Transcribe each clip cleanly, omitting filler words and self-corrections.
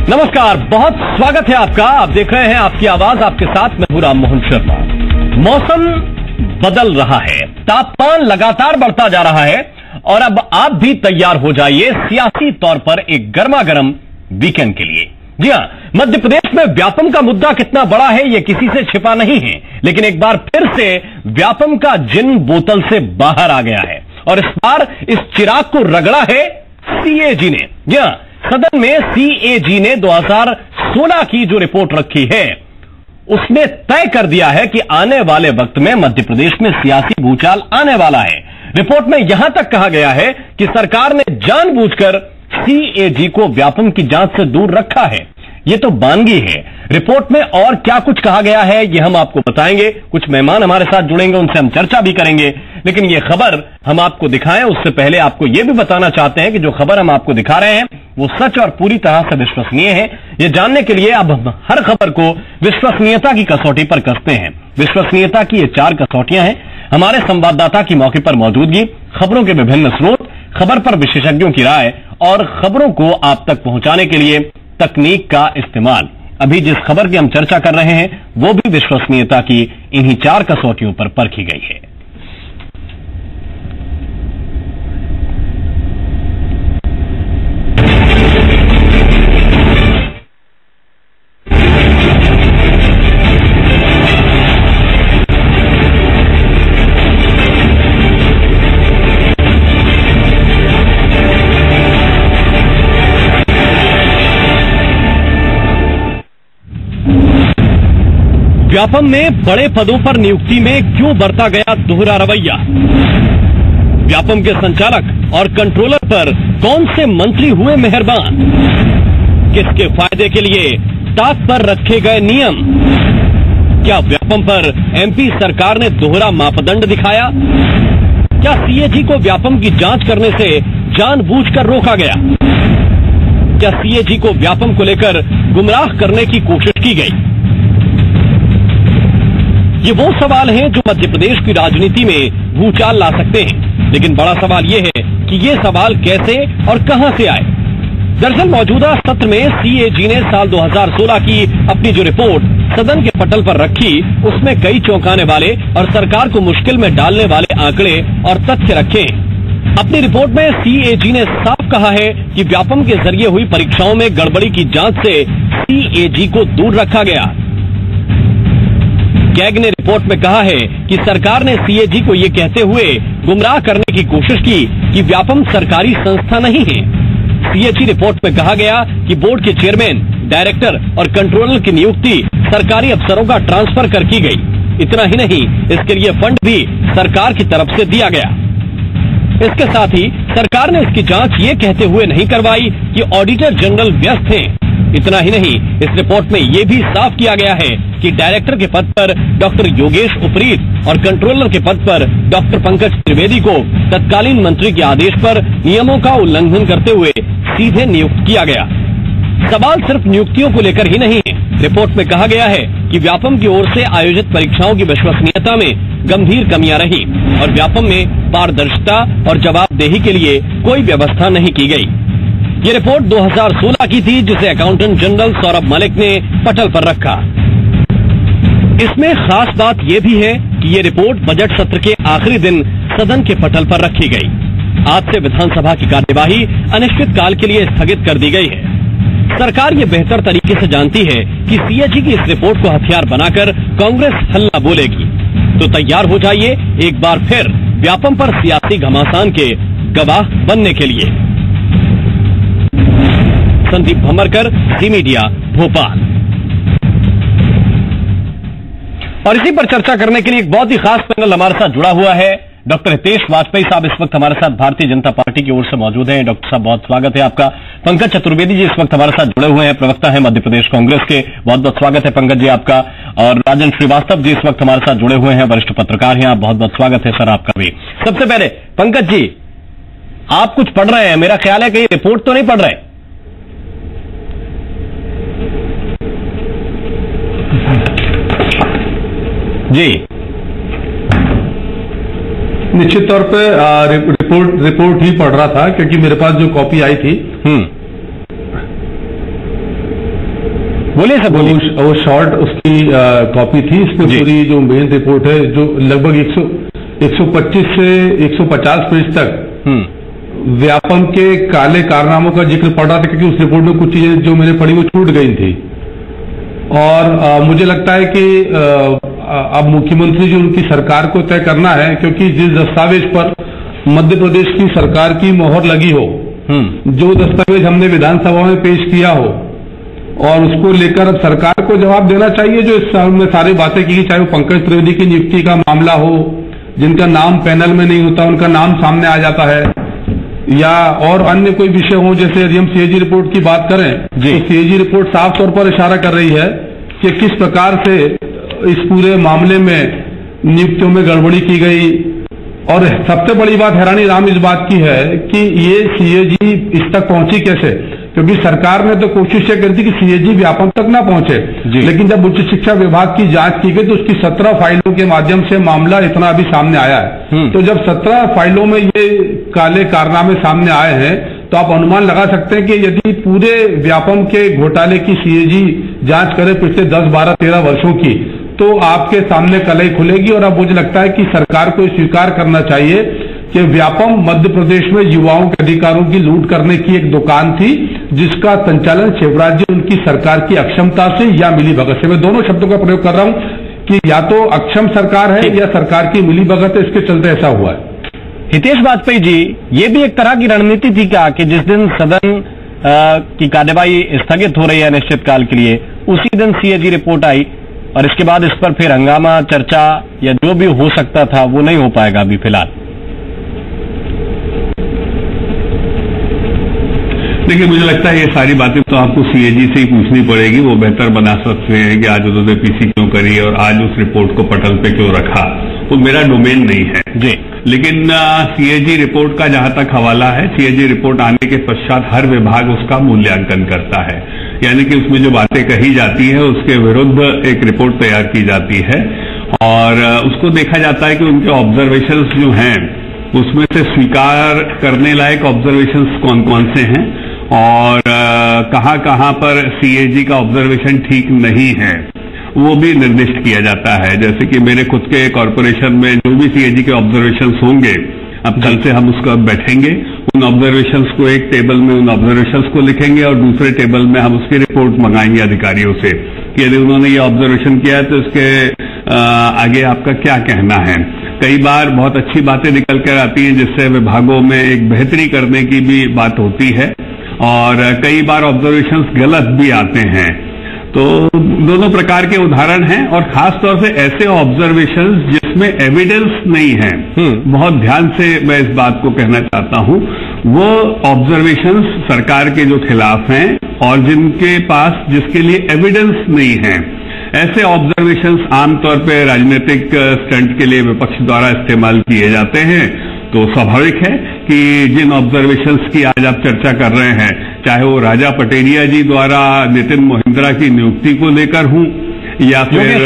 नमस्कार, बहुत स्वागत है आपका। आप देख रहे हैं आपकी आवाज, आपके साथ मैं हूं राम मोहन शर्मा। मौसम बदल रहा है, तापमान लगातार बढ़ता जा रहा है और अब आप भी तैयार हो जाइए सियासी तौर पर एक गर्मागर्म वीकेंड के लिए। जी हां, मध्य प्रदेश में व्यापम का मुद्दा कितना बड़ा है यह किसी से छिपा नहीं है, लेकिन एक बार फिर से व्यापम का जिन बोतल से बाहर आ गया है और इस बार इस चिराग को रगड़ा है सीएजी ने। जी हां, सदन में सीएजी ने 2016 की जो रिपोर्ट रखी है उसने तय कर दिया है कि आने वाले वक्त में मध्य प्रदेश में सियासी भूचाल आने वाला है। रिपोर्ट में यहां तक कहा गया है कि सरकार ने जानबूझकर सीएजी को व्यापम की जांच से दूर रखा है। यह तो बानगी है। रिपोर्ट में और क्या कुछ कहा गया है यह हम आपको बताएंगे। कुछ मेहमान हमारे साथ जुड़ेंगे, उनसे हम चर्चा भी करेंगे, लेकिन यह खबर हम आपको दिखाएं उससे पहले आपको यह भी बताना चाहते हैं कि जो खबर हम आपको दिखा रहे हैं वो सच और पूरी तरह से विश्वसनीय है। यह जानने के लिए अब हम हर खबर को विश्वसनीयता की कसौटी पर कसते हैं। विश्वसनीयता की ये 4 कसौटियां हैं: हमारे संवाददाता की मौके पर मौजूदगी, खबरों के विभिन्न स्रोत, खबर पर विशेषज्ञों की राय और खबरों को आप तक पहुंचाने के लिए तकनीक का इस्तेमाल। अभी जिस खबर की हम चर्चा कर रहे हैं वो भी विश्वसनीयता की इन्हीं 4 कसौटियों पर परखी गई है। व्यापम में बड़े पदों पर नियुक्ति में क्यों बरता गया दोहरा रवैया? व्यापम के संचालक और कंट्रोलर पर कौन से मंत्री हुए मेहरबान? किसके फायदे के लिए ताक पर रखे गए नियम? क्या व्यापम पर एमपी सरकार ने दोहरा मापदंड दिखाया? क्या सीएजी को व्यापम की जांच करने से जानबूझकर रोका गया? क्या सीएजी को व्यापम को लेकर गुमराह करने की कोशिश की गई? ये वो सवाल हैं जो मध्य प्रदेश की राजनीति में भूचाल ला सकते हैं, लेकिन बड़ा सवाल ये है कि ये सवाल कैसे और कहां से आए। दरअसल मौजूदा सत्र में सीएजी ने साल 2016 की अपनी जो रिपोर्ट सदन के पटल पर रखी उसमें कई चौंकाने वाले और सरकार को मुश्किल में डालने वाले आंकड़े और तथ्य रखे। अपनी रिपोर्ट में सीएजी ने साफ कहा है कि व्यापम के जरिए हुई परीक्षाओं में गड़बड़ी की जांच से सीएजी को दूर रखा गया। कैग ने रिपोर्ट में कहा है कि सरकार ने सीएजी को ये कहते हुए गुमराह करने की कोशिश की कि व्यापम सरकारी संस्था नहीं है। सीएजी रिपोर्ट में कहा गया कि बोर्ड के चेयरमैन, डायरेक्टर और कंट्रोलर की नियुक्ति सरकारी अफसरों का ट्रांसफर कर की गई। इतना ही नहीं, इसके लिए फंड भी सरकार की तरफ से दिया गया। इसके साथ ही सरकार ने इसकी जांच ये कहते हुए नहीं करवाई कि ऑडिटर जनरल व्यस्त हैं। इतना ही नहीं, इस रिपोर्ट में यह भी साफ किया गया है कि डायरेक्टर के पद पर डॉक्टर योगेश उपरीत और कंट्रोलर के पद पर डॉक्टर पंकज त्रिवेदी को तत्कालीन मंत्री के आदेश पर नियमों का उल्लंघन करते हुए सीधे नियुक्त किया गया। सवाल सिर्फ नियुक्तियों को लेकर ही नहीं है। रिपोर्ट में कहा गया है कि व्यापम की ओर से आयोजित परीक्षाओं की विश्वसनीयता में गंभीर कमियां रही और व्यापम में पारदर्शिता और जवाबदेही के लिए कोई व्यवस्था नहीं की गई। ये रिपोर्ट 2016 की थी, जिसे अकाउंटेंट जनरल सौरभ मलिक ने पटल पर रखा। इसमें खास बात यह भी है कि ये रिपोर्ट बजट सत्र के आखिरी दिन सदन के पटल पर रखी गई। आज से विधानसभा की कार्यवाही अनिश्चित काल के लिए स्थगित कर दी गई है। सरकार ये बेहतर तरीके से जानती है कि सीएजी की इस रिपोर्ट को हथियार बनाकर कांग्रेस हल्ला बोलेगी। तो तैयार हो जाइए एक बार फिर व्यापम पर सियासी घमासान के गवाह बनने के लिए। संदीप भमरकर, जी मीडिया, भोपाल। और इसी पर चर्चा करने के लिए एक बहुत ही खास पैनल हमारे साथ जुड़ा हुआ है। डॉक्टर हितेश वाजपेयी साहब इस वक्त हमारे साथ भारतीय जनता पार्टी की ओर से मौजूद हैं। डॉक्टर साहब, बहुत स्वागत है आपका। पंकज चतुर्वेदी जी इस वक्त हमारे साथ जुड़े हुए हैं, प्रवक्ता है मध्य प्रदेश कांग्रेस के। बहुत बहुत स्वागत है पंकज जी आपका। और राजन श्रीवास्तव जी इस वक्त हमारे साथ जुड़े हुए हैं, वरिष्ठ पत्रकार हैं आप। बहुत बहुत स्वागत है सर आपका भी। सबसे पहले पंकज जी, आप कुछ पढ़ रहे हैं, मेरा ख्याल है कि रिपोर्ट तो नहीं पढ़ रहे? जी, निश्चित तौर पे रिपोर्ट ही पढ़ रहा था, क्योंकि मेरे पास जो कॉपी आई थी बोलिए सर, बोलिए। वो शॉर्ट उसकी कॉपी थी। इसमें पूरी जो मेन रिपोर्ट है, जो लगभग 125 से 150 पेज तक व्यापम के काले कारनामों का जिक्र पड़ रहा था, क्योंकि उस रिपोर्ट में कुछ चीजें जो मैंने पढ़ी वो छूट गई थी। और मुझे लगता है कि अब मुख्यमंत्री जी उनकी सरकार को तय करना है, क्योंकि जिस दस्तावेज पर मध्य प्रदेश की सरकार की मोहर लगी हो, जो दस्तावेज हमने विधानसभा में पेश किया हो, और उसको लेकर अब सरकार को जवाब देना चाहिए। जो इस में सारी बातें की, चाहे वो पंकज त्रिवेदी की नियुक्ति का मामला हो, जिनका नाम पैनल में नहीं होता उनका नाम सामने आ जाता है, या और अन्य कोई विषय हो, जैसे यदि हम सीएजी रिपोर्ट की बात करें तो सीएजी रिपोर्ट साफ तौर पर इशारा कर रही है कि किस प्रकार से इस पूरे मामले में नियुक्तियों में गड़बड़ी की गई। और सबसे बड़ी बात हैरानी राम इस बात की है कि ये सीएजी इस तक पहुंची कैसे, क्योंकि सरकार ने तो कोशिश ये करी थी कि सीएजी व्यापम तक ना पहुंचे, लेकिन जब उच्च शिक्षा विभाग की जांच की गई तो उसकी 17 फाइलों के माध्यम से मामला इतना अभी सामने आया है। तो जब 17 फाइलों में ये काले कारनामे सामने आए हैं, तो आप अनुमान लगा सकते हैं कि यदि पूरे व्यापम के घोटाले की सीएजी जांच करे पिछले 10, 12, 13 वर्षों की, तो आपके सामने कलई खुलेगी। और अब मुझे लगता है कि सरकार को स्वीकार करना चाहिए कि व्यापम मध्य प्रदेश में युवाओं के अधिकारों की लूट करने की एक दुकान थी, जिसका संचालन शिवराज जी उनकी सरकार की अक्षमता से या मिलीभगत से, मैं दोनों शब्दों का प्रयोग कर रहा हूं कि या तो अक्षम सरकार है या सरकार की मिलीभगत है, इसके चलते ऐसा हुआ है। हितेश वाजपेयी जी, ये भी एक तरह की रणनीति थी क्या कि जिस दिन सदन की कार्यवाही स्थगित हो रही है अनिश्चितकाल के लिए, उसी दिन सीएजी रिपोर्ट आई और इसके बाद इस पर फिर हंगामा, चर्चा या जो भी हो सकता था वो नहीं हो पाएगा अभी फिलहाल? देखिए, मुझे लगता है ये सारी बातें तो आपको सीएजी से ही पूछनी पड़ेगी। वो बेहतर बना सकते हैं कि आज उन्होंने पीसी क्यों करी और आज उस रिपोर्ट को पटल पे क्यों रखा, वो मेरा डोमेन नहीं है जी। लेकिन सीएजी रिपोर्ट का जहां तक हवाला है, सीएजी रिपोर्ट आने के पश्चात हर विभाग उसका मूल्यांकन करता है, यानी कि उसमें जो बातें कही जाती है उसके विरुद्ध एक रिपोर्ट तैयार की जाती है और उसको देखा जाता है कि उनके ऑब्जर्वेशंस जो हैं उसमें से स्वीकार करने लायक ऑब्जर्वेशंस कौन कौन से हैं और कहां कहां पर सीएजी का ऑब्जर्वेशन ठीक नहीं है, वो भी निर्दिष्ट किया जाता है। जैसे कि मेरे खुद के कॉरपोरेशन में जो भी सीएजी के ऑब्जर्वेशंस होंगे, अब कल से हम उसको बैठेंगे, उन ऑब्जर्वेशंस को एक टेबल में उन ऑब्जर्वेशंस को लिखेंगे और दूसरे टेबल में हम उसकी रिपोर्ट मंगाएंगे अधिकारियों से कि यदि उन्होंने ये ऑब्जर्वेशन किया है तो इसके आगे आपका क्या कहना है। कई बार बहुत अच्छी बातें निकल कर आती हैं जिससे विभागों में एक बेहतरी करने की भी बात होती है और कई बार ऑब्जर्वेशंस गलत भी आते हैं। तो दोनों प्रकार के उदाहरण हैं और खास तौर से ऐसे ऑब्जर्वेशंस जिसमें एविडेंस नहीं है, बहुत ध्यान से मैं इस बात को कहना चाहता हूं, वो ऑब्जर्वेशंस सरकार के जो खिलाफ हैं और जिनके पास जिसके लिए एविडेंस नहीं है, ऐसे ऑब्जर्वेशंस आमतौर पर राजनीतिक स्टंट के लिए विपक्ष द्वारा इस्तेमाल किए जाते हैं। तो स्वाभाविक है कि जिन ऑब्जर्वेशंस की आज आप चर्चा कर रहे हैं, चाहे वो राजा पटेरिया जी द्वारा नितिन मोहिंद्रा की नियुक्ति को लेकर हूं या फिर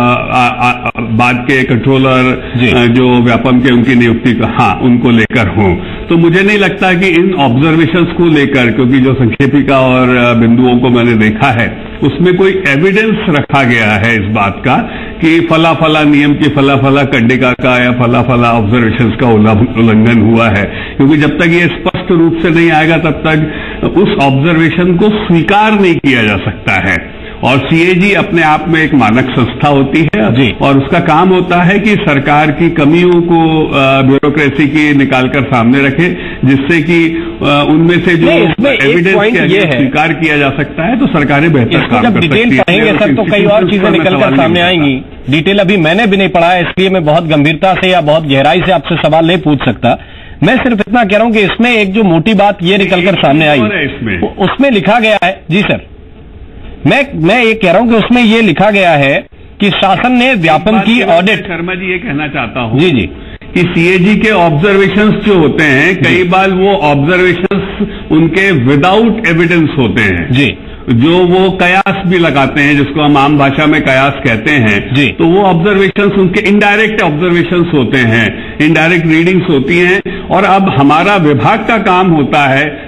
बाद के कंट्रोलर जो व्यापम के उनकी नियुक्ति का, हाँ, उनको लेकर हों, तो मुझे नहीं लगता कि इन ऑब्जर्वेशंस को लेकर, क्योंकि जो संक्षेपिका और बिंदुओं को मैंने देखा है उसमें कोई एविडेंस रखा गया है इस बात का कि फला फला नियम की फला फला कंडिका का या फला फला ऑब्जर्वेशंस का उल्लंघन हुआ है। क्योंकि जब तक ये स्पष्ट रूप से नहीं आएगा तब तक उस ऑब्जर्वेशन को स्वीकार नहीं किया जा सकता है। और सीएजी अपने आप में एक मानक संस्था होती है और उसका काम होता है कि सरकार की कमियों को ब्यूरोक्रेसी की निकालकर सामने रखे, जिससे कि उनमें से जो एविडेंस के स्वीकार किया जा सकता है तो सरकारें बेहतर काम कर सकती है। पढ़ेंगे सर तो कई और चीजें निकलकर सामने आएंगी। डिटेल अभी मैंने भी नहीं पढ़ा है, इसलिए मैं बहुत गंभीरता से या बहुत गहराई से आपसे सवाल नहीं पूछ सकता। मैं सिर्फ इतना कह रहा हूं कि इसमें एक जो मोटी बात ये निकलकर सामने आई, उसमें लिखा गया है जी सर, मैं ये कह रहा हूं कि उसमें ये लिखा गया है कि शासन ने व्यापम की ऑडिट, शर्मा जी ये कहना चाहता हूं जी जी कि सीएजी के ऑब्जर्वेशंस जो होते हैं कई बार वो ऑब्जर्वेशंस उनके विदाउट एविडेंस होते हैं जी, जो वो कयास भी लगाते हैं जिसको हम आम भाषा में कयास कहते हैं जी, तो वो ऑब्जर्वेशंस उनके इनडायरेक्ट ऑब्जर्वेशंस होते हैं, इनडायरेक्ट रीडिंग्स होती हैं। और अब हमारा विभाग का काम होता है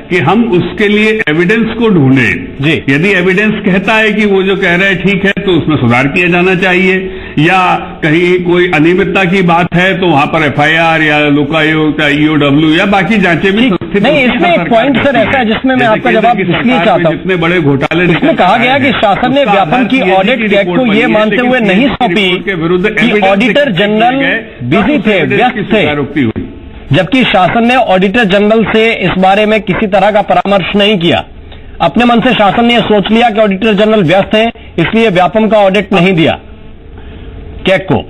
कि हम उसके लिए एविडेंस को ढूंढें। यदि एविडेंस कहता है कि वो जो कह रहे हैं ठीक है तो उसमें सुधार किया जाना चाहिए, या कहीं कोई अनियमितता की बात है तो वहां पर एफआईआर या लोकायुक्त या ईओडब्ल्यू या बाकी जांचें भी नहीं। इसमें एक पॉइंट सर ऐसा है जिसमें मैं आपका जवाब इसलिए चाहता हूं, जितने बड़े घोटाले इसमें कहा गया कि शासन ने व्यापम की ऑडिट कैग को ये मानते हुए नहीं सौंपी कि ऑडिटर जनरल बिजी थे, व्यस्त थे, जबकि शासन ने ऑडिटर जनरल से इस बारे में किसी तरह का परामर्श नहीं किया। अपने मन से शासन ने सोच लिया कि ऑडिटर जनरल व्यस्त हैं, इसलिए व्यापम का ऑडिट नहीं दिया कैग को।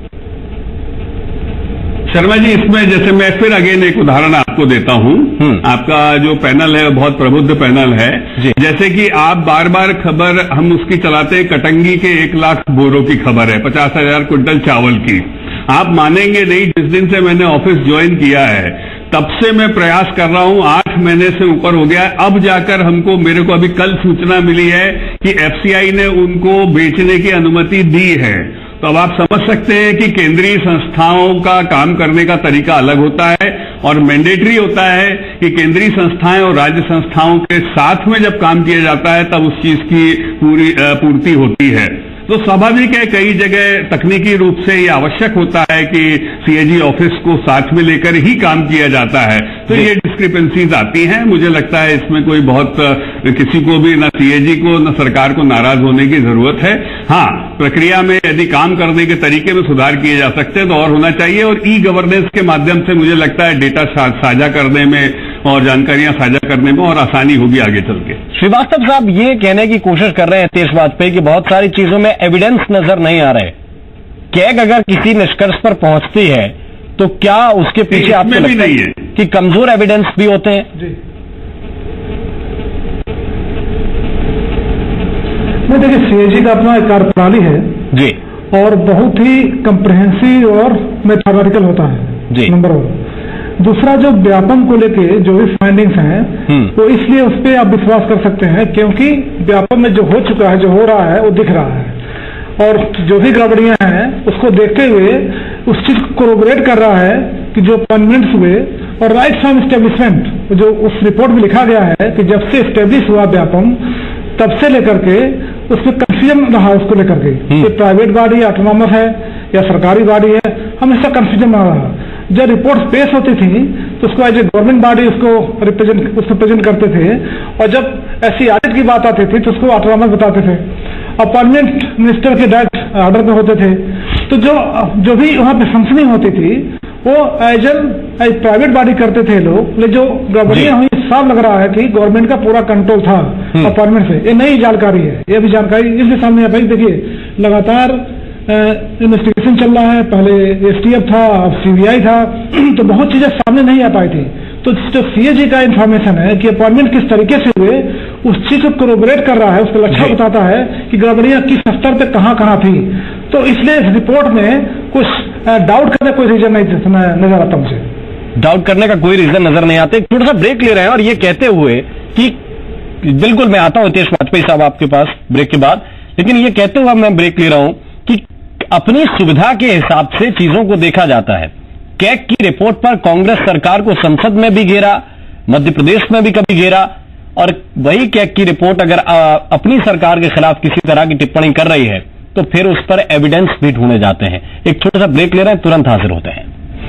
शर्मा जी, इसमें जैसे मैं फिर अगेन एक उदाहरण आपको देता हूं। आपका जो पैनल है बहुत प्रबुद्ध पैनल है। जैसे कि आप बार बार खबर हम उसकी चलाते हैं, कटंगी के 1 लाख बोरों की खबर है, 50,000 क्विंटल चावल की। आप मानेंगे नहीं, जिस दिन से मैंने ऑफिस ज्वाइन किया है तब से मैं प्रयास कर रहा हूं, 8 महीने से ऊपर हो गया है। अब जाकर मेरे को अभी कल सूचना मिली है कि एफसीआई ने उनको बेचने की अनुमति दी है। तो अब आप समझ सकते हैं कि केंद्रीय संस्थाओं का काम करने का तरीका अलग होता है और मैंडेटरी होता है कि केंद्रीय संस्थाएं और राज्य संस्थाओं के साथ में जब काम किया जाता है तब उस चीज की पूर्ति होती है। तो स्वाभाविक है कई जगह तकनीकी रूप से ये आवश्यक होता है कि सीएजी ऑफिस को साथ में लेकर ही काम किया जाता है, तो ये डिस्क्रिपेंसीज आती हैं। मुझे लगता है इसमें कोई बहुत किसी को भी, न सीएजी को न सरकार को नाराज होने की जरूरत है। हाँ, प्रक्रिया में यदि काम करने के तरीके में सुधार किए जा सकते हैं तो और होना चाहिए, और ई गवर्नेंस के माध्यम से मुझे लगता है डेटा साझा करने में और जानकारियां साझा करने में और आसानी होगी आगे चल के। श्रीवास्तव साहब ये कहने की कोशिश कर रहे हैं हितेश वाजपेयी की बहुत सारी चीजों में एविडेंस नजर नहीं आ रहे। कैग अगर किसी निष्कर्ष पर पहुंचती है तो क्या उसके पीछे आपको लगता नहीं है कि कमजोर एविडेंस भी होते हैं? जी मैं देखिए, सीएजी का अपना एक कार्यप्रणाली है जी, और बहुत ही कंप्रिहेंसिव और मैथमेटिकल होता है जी, नंबर 1। दूसरा, जो व्यापम को लेके जो भी फाइंडिंग्स हैं वो इसलिए उस पर आप विश्वास कर सकते हैं क्योंकि व्यापम में जो हो चुका है, जो हो रहा है वो दिख रहा है, और जो भी गड़बड़ियां हैं उसको देखते हुए उस चीज को कोरोबोरेट कर रहा है कि जो अपॉइंटमेंट्स हुए और राइट फ्रॉम एस्टेब्लिशमेंट, जो उस रिपोर्ट में लिखा गया है कि जब से एस्टेब्लिश हुआ व्यापम तब से लेकर के उसमें कंफ्यूजन रहा उसको लेकर के कि प्राइवेट गाड़ी ऑटोनॉमस है या सरकारी गाड़ी है, हमेशा कंफ्यूजन रहा। जब रिपोर्ट पेश होती थी तो उसको एज ए गवर्नमेंट बॉडी उसको रिप्रेजेंट करते थे, और जब ऐसी ऑडिट की बात आती थी तो उसको ऑटोनॉमस बताते थे। अपॉइंटमेंट मिनिस्टर के डायरेक्ट ऑर्डर पे होते थे, तो जो भी वहां पे फंक्शनिंग होती थी वो एज प्राइवेट बॉडी करते थे लोग। लेकिन जो गड़बड़ियां हुई, साफ लग रहा है कि गवर्नमेंट का पूरा कंट्रोल था अपॉइंटमेंट से। ये नई जानकारी है, ये भी जानकारी इसलिए सामने आ पाई। देखिए, लगातार इन्वेस्टिगेशन चल रहा है, पहले एसटीएफ था, अब सीबीआई था, तो बहुत चीजें सामने नहीं आ पाई थी। तो जो सीएजी का इंफॉर्मेशन है कि अपॉइंटमेंट किस तरीके से हुए, उस चीज को कोरोबोरेट कर रहा है, उसका लक्ष्य बताता है कि गड़बड़ियां किस स्तर पे कहां थी। तो इसलिए इस रिपोर्ट में कुछ डाउट करने कोई रीजन नहीं नजर आता मुझे। डाउट करने का कोई रीजन नजर नहीं आते। थोड़ा सा ब्रेक ले रहे हैं और ये कहते हुए कि बिल्कुल मैं आता हूं हितेश वाजपेयी साहब आपके पास ब्रेक के बाद, लेकिन ये कहते हुए मैं ब्रेक ले रहा हूं कि अपनी सुविधा के हिसाब से चीजों को देखा जाता है। कैग की रिपोर्ट पर कांग्रेस सरकार को संसद में भी घेरा, मध्य प्रदेश में भी कभी घेरा, और वही कैग की रिपोर्ट अगर अपनी सरकार के खिलाफ किसी तरह की टिप्पणी कर रही है तो फिर उस पर एविडेंस भी ढूंढे जाते हैं। एक छोटा सा ब्रेक ले रहे हैं, तुरंत हाजिर होते हैं।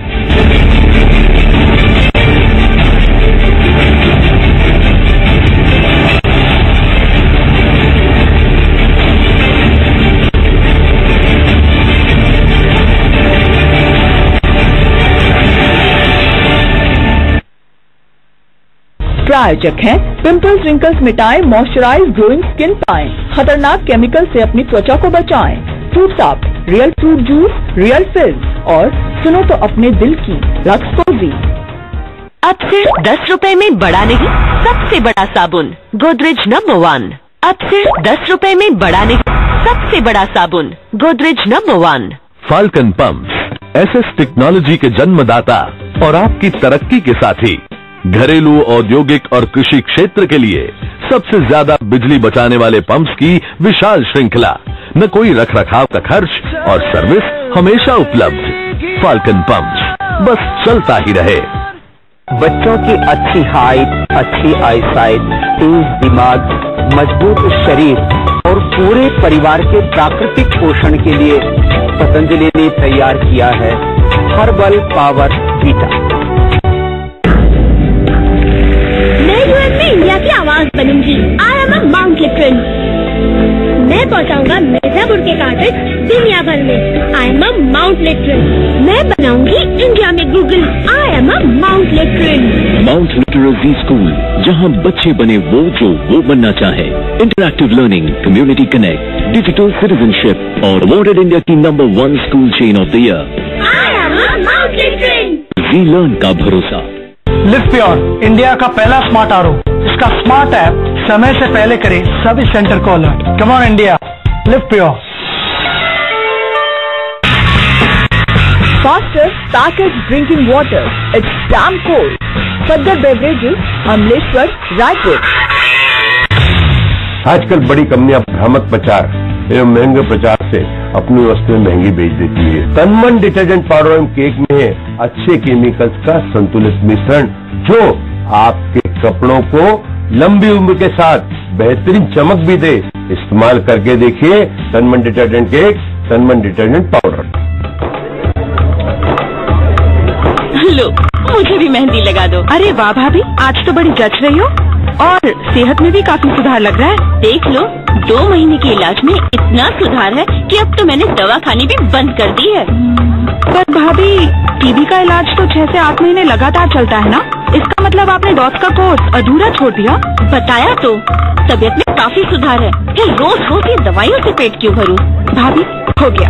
प्रायोजक है पिंपल्स रिंकल्स मिटाएं, मॉइस्चराइज ग्लोइंग स्किन पाएं, खतरनाक केमिकल से अपनी त्वचा को बचाएं। फ्रूट साफ, real fruit juice, real film, और सुनो तो अपने दिल की लक्स कोजी। अब सिर्फ 10 रुपए में बड़ा नहीं, सबसे बड़ा साबुन गोदरेज नंबर 1। अब सिर्फ 10 रुपए में बड़ा नहीं, सबसे बड़ा साबुन Godrej number 1। Falcon pumps SS technology के जन्मदाता और आपकी तरक्की के साथी। घरेलू, औद्योगिक और कृषि क्षेत्र के लिए सबसे ज्यादा बिजली बचाने वाले पंप्स की विशाल श्रृंखला। न कोई रखरखाव का खर्च और सर्विस हमेशा उपलब्ध। फाल्कन पंप्स, बस चलता ही रहे। बच्चों की अच्छी हाइट, अच्छी आईसाइट, तेज दिमाग, मजबूत शरीर और पूरे परिवार के प्राकृतिक पोषण के लिए पतंजलि ने तैयार किया है हर्बल पावर वीटा। मैं यूएस में इंडिया की आवाज बनूंगी। आई एम अ माउंट लिटरन। मैं पहुंचाऊंगा मिर्जापुर के कार्टेज दुनिया भर में। I am a Mount Litera. मैं बनाऊंगी इंडिया में Google. I am a Mount Litera. Mount literacy school, जहां बच्चे बने वो बनना चाहे। Interactive learning, community connect, digital citizenship और अवॉर्डेड इंडिया की number 1 school chain of the year. I am a Mount Litera. We learn का भरोसा। लिव प्योर, इंडिया का पहला स्मार्ट आरओ। इसका स्मार्ट ऐप समय से पहले करे सर्विस सेंटर को alert. Come on India, Livpure. Faster packaged drinking water. It's damn cold. Further beverages, Amleshwar, Raipur. आजकल बड़ी कंपनियां भ्रामक प्रचार एवं महंगे प्रचार से अपनी वस्तुएं महंगी बेच देती है। तनमन डिटर्जेंट पाउडर एवं केक में है अच्छे केमिकल्स का संतुलित मिश्रण, जो आपके कपड़ों को लंबी उम्र के साथ बेहतरीन चमक भी दे। इस्तेमाल करके देखिए Tanman detergent cake, Tanman detergent powder. लो, मुझे भी मेहंदी लगा दो। अरे वाह भाभी, आज तो बड़ी जच रही हो और सेहत में भी काफी सुधार लग रहा है। देख लो, 2 महीने के इलाज में इतना सुधार है कि अब तो मैंने दवा खानी भी बंद कर दी है। पर भाभी, टीबी का इलाज तो 6 से 8 महीने लगातार चलता है ना? इसका मतलब आपने डॉट्स का कोर्स अधूरा छोड़ दिया? बताया तो, तबीयत में काफी सुधार है। फिर रोज रोज ये दवाइयों से पेट क्यों भरूं? भाभी, हो गया।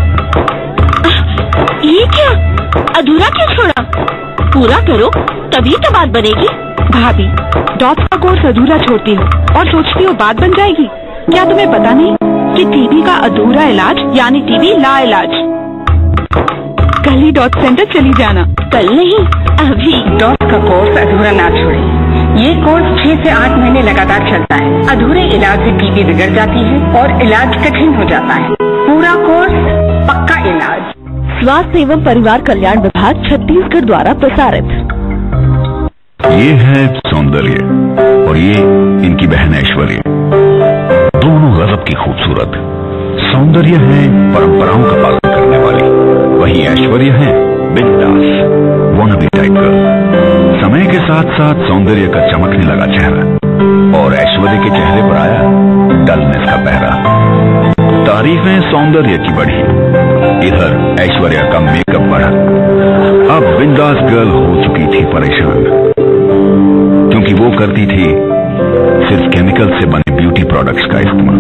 ये क्या, अधूरा क्यों छोड़ा? पूरा करो, तभी तो बात बनेगी। भाभी, डॉट्स का कोर्स अधूरा छोड़ती हो और सोचती हो बात बन जाएगी। क्या तुम्हें पता नहीं कि टीबी का अधूरा इलाज यानी टीबी ला इलाज? कल ही डॉट सेंटर चली जाना। कल नहीं, अभी। डॉट्स का कोर्स अधूरा ना छोड़े। ये कोर्स 6 से 8 महीने लगातार चलता है। अधूरे इलाज से टीबी बिगड़ जाती है और इलाज कठिन हो जाता है। पूरा कोर्स पक्का इलाज। स्वास्थ्य एवं परिवार कल्याण विभाग छत्तीसगढ़ द्वारा प्रसारित। ये है सौंदर्य और ये इनकी बहन ऐश्वर्य, दोनों गजब की खूबसूरत। सौंदर्य है परंपराओं का पालन करने वाली, वहीं ऐश्वर्य है बिंदास वॉनाबी टाइप का। समय के साथ साथ सौंदर्य का चमकने लगा चेहरा और ऐश्वर्य के चेहरे पर आया डलनेस का पहरा। तारीफें सौंदर्य की बढ़ी, इधर ऐश्वर्या का मेकअप बढ़ा। अब बिंदास गर्ल हो चुकी थी परेशान, क्योंकि वो करती थी सिर्फ केमिकल से बने ब्यूटी प्रोडक्ट्स का इस्तेमाल।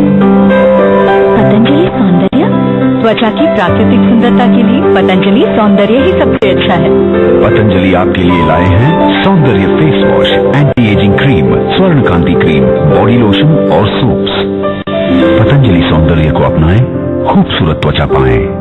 पतंजलि सौंदर्य, त्वचा की प्राकृतिक सुंदरता के लिए पतंजलि सौंदर्य ही सबसे अच्छा है। पतंजलि आपके लिए लाए हैं Saundarya face wash, anti ageing cream, Swarna Kanti cream, body lotion और सोप्स। पतंजलि सौंदर्य को अपनाएं, खूबसूरत त्वचा पाएं।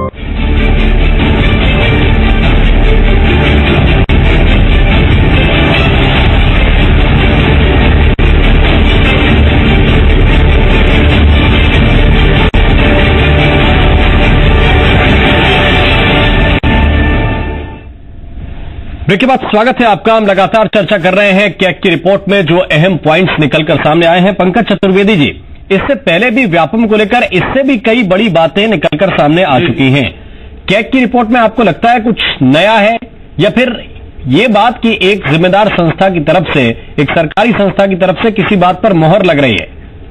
ब्रेक के बाद स्वागत है आपका। हम लगातार चर्चा कर रहे हैं कैग की रिपोर्ट में जो अहम पॉइंट्स निकलकर सामने आए हैं। पंकज चतुर्वेदी जी, इससे पहले भी व्यापम को लेकर इससे भी कई बड़ी बातें निकलकर सामने आ चुकी हैं। कैग की रिपोर्ट में आपको लगता है कुछ नया है, या फिर ये बात कि एक जिम्मेदार संस्था की तरफ से, एक सरकारी संस्था की तरफ से किसी बात पर मोहर लग रही है?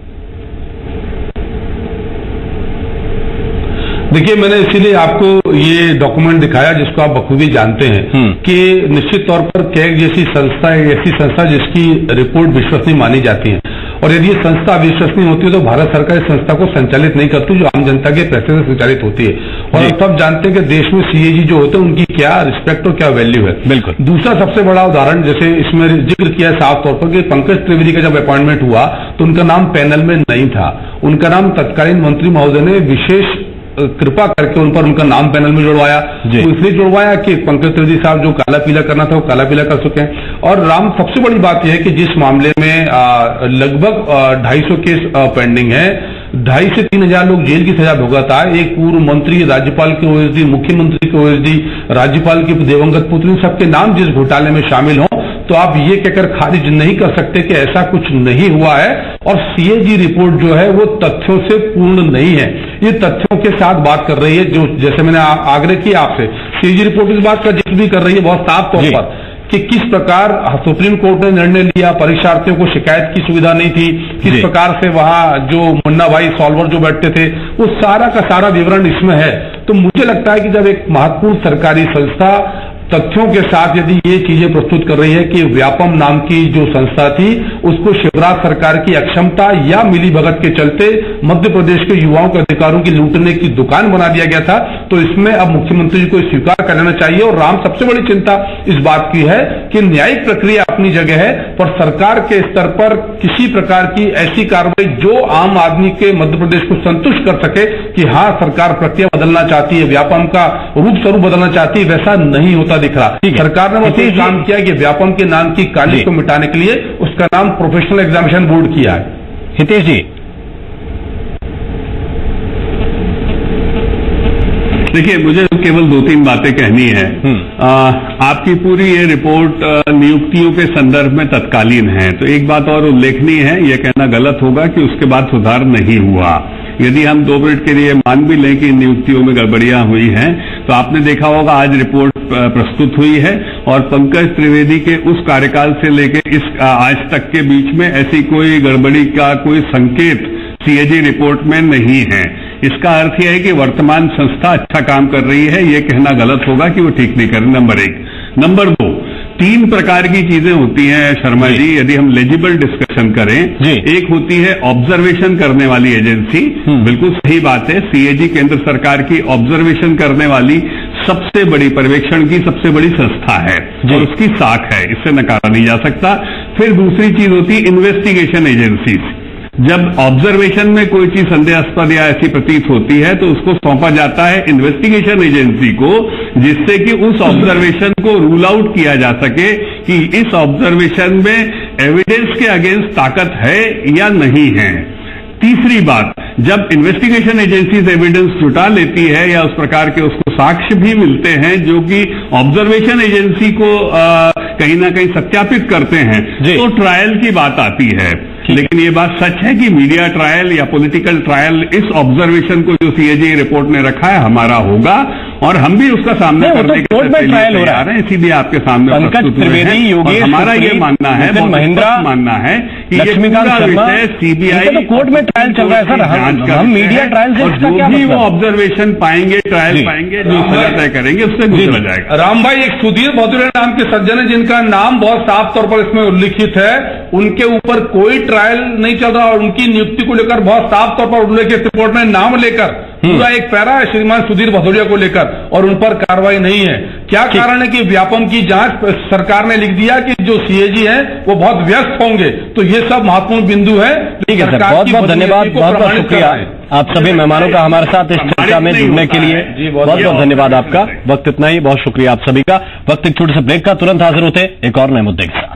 देखिए, मैंने इसीलिए आपको ये डॉक्यूमेंट दिखाया जिसको आप बखूबी जानते हैं कि निश्चित तौर पर कैग जैसी संस्था एक ऐसी संस्था जिसकी रिपोर्ट विश्वसनीय मानी जाती है, और यदि ये संस्था विश्वसनीय होती है तो भारत सरकार इस संस्था को संचालित नहीं करती, जो आम जनता के पैसे से संचालित होती है। और अब आप जानते हैं कि देश में सीएजी जो होते हैं उनकी क्या रिस्पेक्ट और क्या वैल्यू है। बिल्कुल। दूसरा सबसे बड़ा उदाहरण, जैसे इसमें जिक्र किया है साफ तौर पर कि पंकज त्रिवेदी का जब अपॉइंटमेंट हुआ तो उनका नाम पैनल में नहीं था। उनका नाम तत्कालीन मंत्री महोदय ने विशेष कृपा करके उन पर उनका नाम पैनल में जुड़वाया। तो इसलिए जुड़वाया कि पंकज त्रिवेदी साहब जो काला पीला करना था वो काला पीला कर चुके हैं। और राम, सबसे बड़ी बात यह है कि जिस मामले में लगभग 250 केस पेंडिंग है, 2,500 से 3,000 लोग जेल की सजा भुगता है। एक पूर्व मंत्री, राज्यपाल के ओएसडी, मुख्यमंत्री के ओएसडी, राज्यपाल के दिवंगत पुत्री, सबके नाम जिस घोटाले में शामिल हों, तो आप ये कहकर खारिज नहीं कर सकते कि ऐसा कुछ नहीं हुआ है। और सीएजी रिपोर्ट जो है वो तथ्यों से पूर्ण नहीं है, ये तथ्यों के साथ बात कर रही है। जो जैसे मैंने आग्रह किया आपसे, सीएजी रिपोर्ट इस बात का जिक्र भी कर रही है बहुत साफ तौर पर कि किस प्रकार सुप्रीम कोर्ट ने निर्णय लिया, परीक्षार्थियों को शिकायत की सुविधा नहीं थी, किस प्रकार से वहां जो मुन्ना भाई सॉल्वर जो बैठते थे, वो सारा का सारा विवरण इसमें है। तो मुझे लगता है कि जब एक महत्वपूर्ण सरकारी संस्था तथ्यों के साथ यदि ये चीजें प्रस्तुत कर रही है कि व्यापम नाम की जो संस्था थी उसको शिवराज सरकार की अक्षमता या मिलीभगत के चलते मध्य प्रदेश के युवाओं के अधिकारों की लूटने की दुकान बना दिया गया था, तो इसमें अब मुख्यमंत्री जी को स्वीकार कर लेना चाहिए। और राम, सबसे बड़ी चिंता इस बात की है कि न्यायिक प्रक्रिया अपनी जगह है, पर सरकार के स्तर पर किसी प्रकार की ऐसी कार्रवाई जो आम आदमी के मध्य प्रदेश को संतुष्ट कर सके कि हाँ सरकार प्रक्रिया बदलना चाहती है, व्यापम का रूप स्वरूप बदलना चाहती है, वैसा नहीं होता दिख रहा। सरकार ने बस ये काम किया कि व्यापम के नाम की काली को मिटाने के लिए उसका नाम प्रोफेशनल एग्जामिनेशन बोर्ड किया है। हितेश जी, देखिए, मुझे केवल 2-3 बातें कहनी है। आपकी पूरी ये रिपोर्ट नियुक्तियों के संदर्भ में तत्कालीन है, तो एक बात और उल्लेखनीय है, यह कहना गलत होगा कि उसके बाद सुधार नहीं हुआ। यदि हम 2 मिनट के लिए मान भी लें कि नियुक्तियों में गड़बड़ियां हुई हैं, तो आपने देखा होगा आज रिपोर्ट प्रस्तुत हुई है और पंकज त्रिवेदी के उस कार्यकाल से लेकर इस आज तक के बीच में ऐसी कोई गड़बड़ी का कोई संकेत सीएजी रिपोर्ट में नहीं है। इसका अर्थ यह है कि वर्तमान संस्था अच्छा काम कर रही है, यह कहना गलत होगा कि वो ठीक नहीं कर रही। नंबर 1। नंबर 2, 3 प्रकार की चीजें होती हैं शर्मा जी, यदि हम लेजिबल डिस्कशन करें। एक होती है ऑब्जर्वेशन करने वाली एजेंसी, बिल्कुल सही बात है, सीएजी केंद्र सरकार की ऑब्जर्वेशन करने वाली सबसे बड़ी, पर्यवेक्षण की सबसे बड़ी संस्था है और उसकी साख है, इससे नकारा नहीं जा सकता। फिर दूसरी चीज होती है इन्वेस्टिगेशन एजेंसीज। जब ऑब्जर्वेशन में कोई चीज संदेहास्पद या ऐसी प्रतीत होती है तो उसको सौंपा जाता है इन्वेस्टिगेशन एजेंसी को, जिससे कि उस ऑब्जर्वेशन को रूल आउट किया जा सके कि इस ऑब्जर्वेशन में एविडेंस के अगेंस्ट ताकत है या नहीं है। तीसरी बात, जब इन्वेस्टिगेशन एजेंसीज एविडेंस जुटा लेती है या उस प्रकार के उसको साक्ष्य भी मिलते हैं जो कि ऑब्जर्वेशन एजेंसी को कहीं ना कहीं सत्यापित करते हैं, तो ट्रायल की बात आती है। लेकिन ये बात सच है कि मीडिया ट्रायल या पॉलिटिकल ट्रायल इस ऑब्जर्वेशन को जो सीएजी रिपोर्ट ने रखा है हमारा होगा और हम भी उसका सामना करने के लिए ट्रायल हो रहा है, इसीलिए आपके सामने प्रस्तुत हुए हैं। और हमारा ये मानना है, महिंद्रा मानना है कि ये पूरा विषय सीबीआई तो कोर्ट में ट्रायल चल रहा है सर, हम मीडिया ट्रायल से जो भी वो ऑब्जर्वेशन पाएंगे, ट्रायल पाएंगे, जो सजा तय करेंगे उससे गुजरा जाएगा। राम भाई, एक सुधीर भदौरिया नाम के सज्जन है जिनका नाम बहुत साफ तौर पर इसमें उल्लिखित है, उनके ऊपर कोई ट्रायल नहीं चल रहा और उनकी नियुक्ति को लेकर बहुत साफ तौर पर उल्लेखित रिपोर्ट में नाम लेकर पूरा एक पैरा है श्रीमान सुधीर भदौरिया को लेकर और उन पर कार्रवाई नहीं है। क्या कारण है कि व्यापम की जांच सरकार ने लिख दिया कि जो सीएजी हैं वो बहुत व्यस्त होंगे, तो ये सब महत्वपूर्ण बिंदु है। ठीक है सर, बहुत बहुत धन्यवाद, बहुत बहुत शुक्रिया आप सभी मेहमानों का हमारे साथ इस चर्चा में जुड़ने के लिए। बहुत बहुत धन्यवाद आपका। वक्त इतना ही, बहुत शुक्रिया आप सभी का। वक्त एक छोटे से ब्रेक का, तुरंत हाजिर होते एक और नए मुद्दे के साथ।